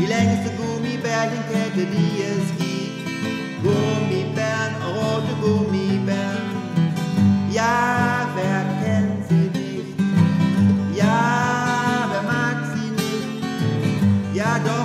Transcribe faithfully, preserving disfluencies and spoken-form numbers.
die längste Gummibärchenkette, die es gibt. Gummibären, rote Gummibären, ja, wer kennt sie nicht? Ja, wer mag sie nicht? Ja, doch.